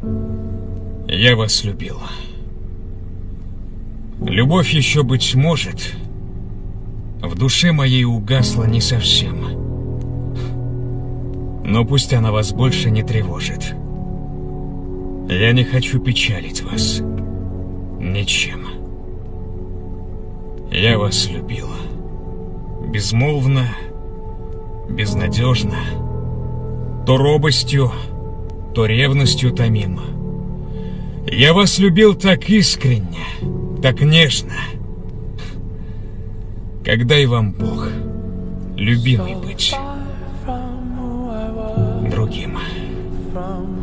Я вас любил. Любовь еще, быть может, в душе моей угасла не совсем. Но пусть она вас больше не тревожит. Я не хочу печалить вас ничем. Я вас любил. Безмолвно, безнадежно, то робостью, то ревностью томим. Я вас любил так искренне, так нежно, когда и вам Бог, любимый быть другим.